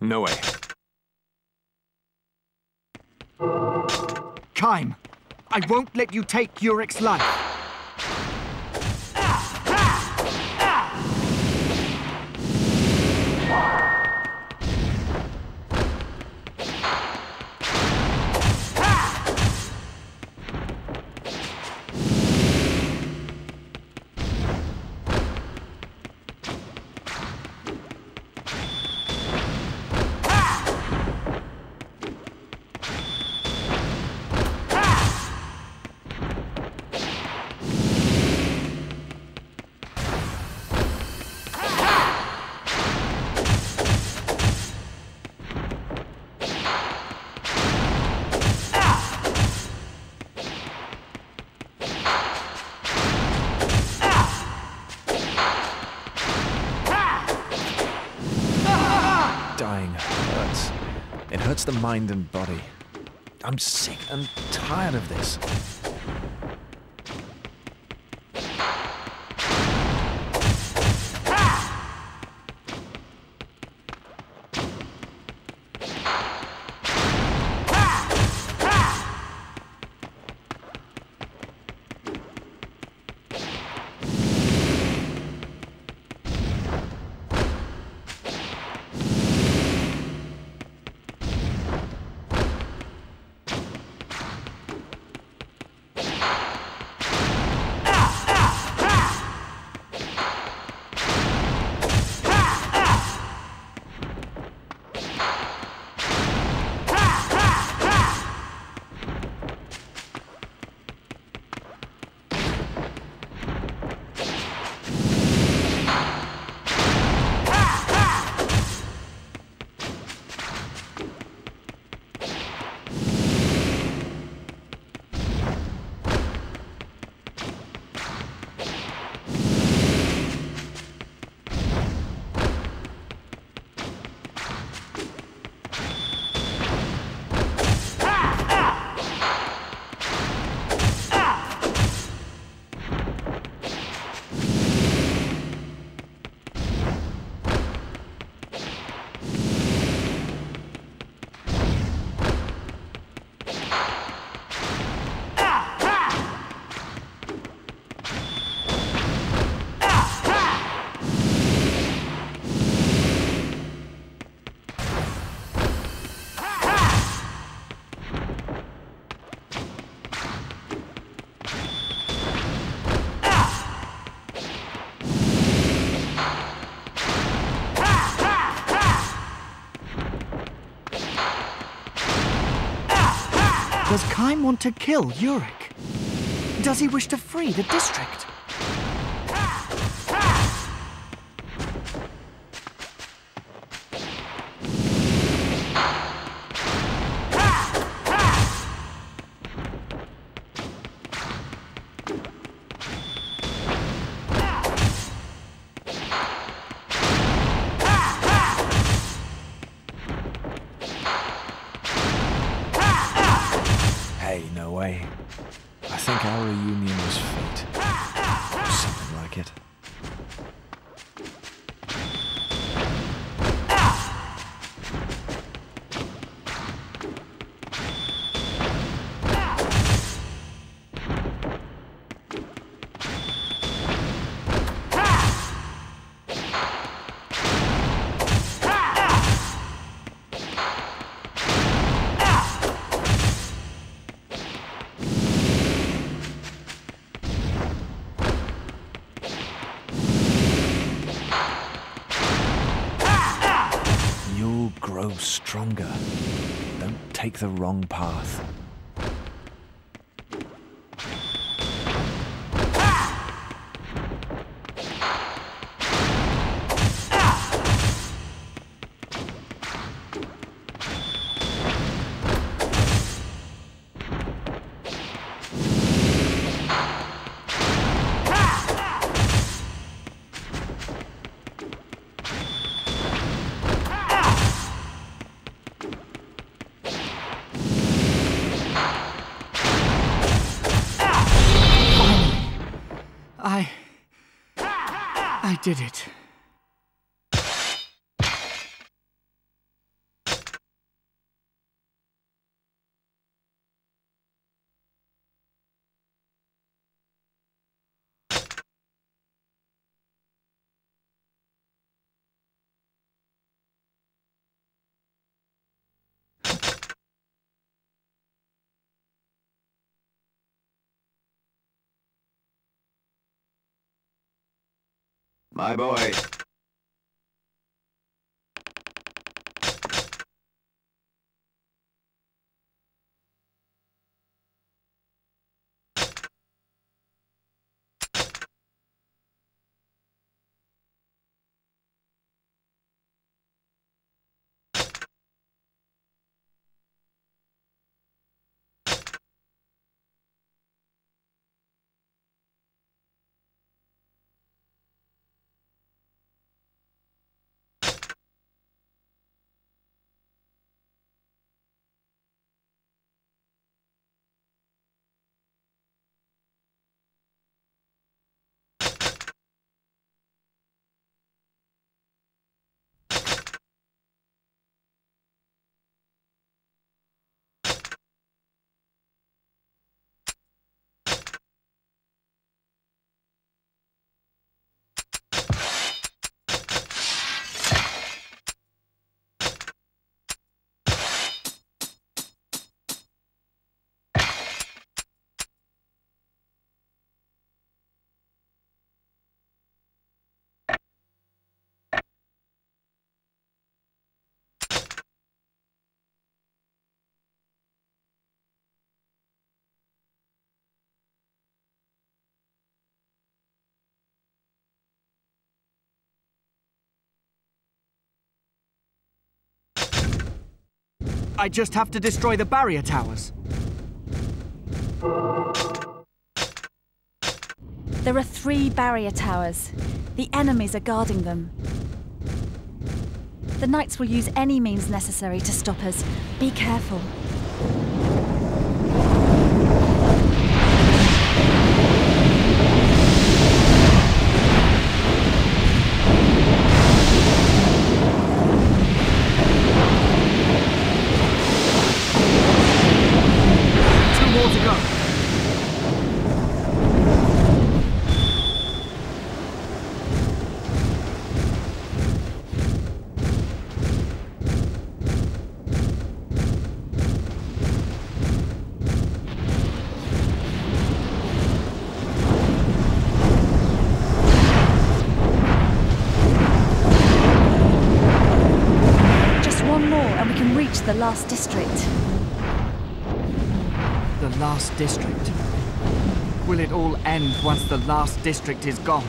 No way. Kaim, I won't let you take Yurik's life. Dying hurts. It hurts the mind and body. I'm sick and tired of this. Does Kaim want to kill Yurik? Does he wish to free the district? Hey, no way. I think our reunion was fate. Or something like it. You'll grow stronger. Don't take the wrong path. I did it. My boy. I just have to destroy the barrier towers. There are 3 barrier towers. The enemies are guarding them. The knights will use any means necessary to stop us. Be careful. The last district. The last district? Will it all end once the last district is gone?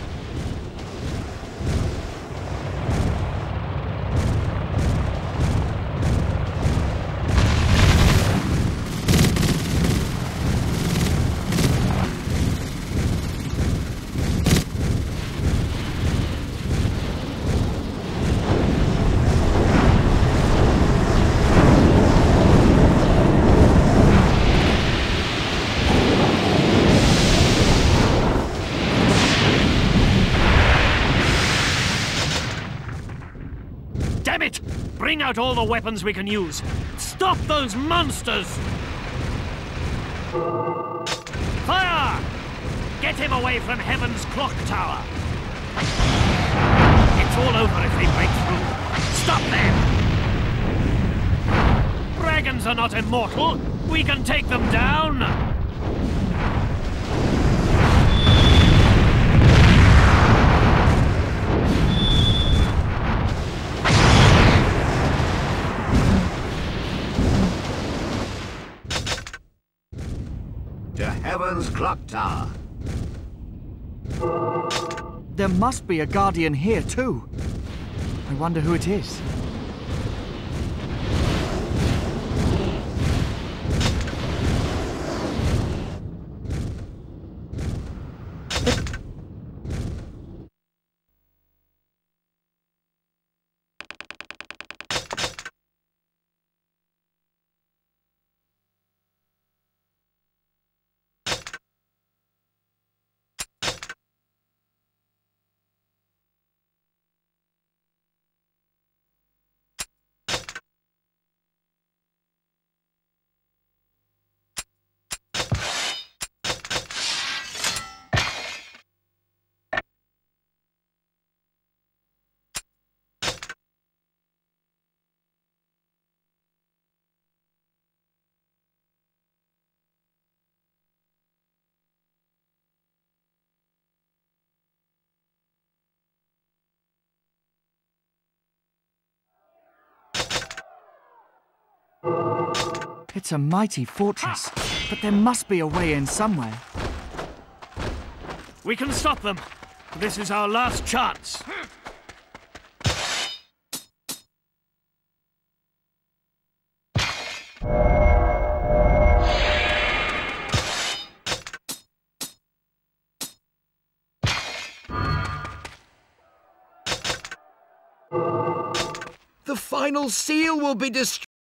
Bring out all the weapons we can use. Stop those monsters! Fire! Get him away from Heaven's clock tower. It's all over if they break through. Stop them! Dragons are not immortal. We can take them down. Heaven's clock tower. There must be a guardian here too. I wonder who it is. It's a mighty fortress, but there must be a way in somewhere. We can stop them. This is our last chance. The final seal will be destroyed.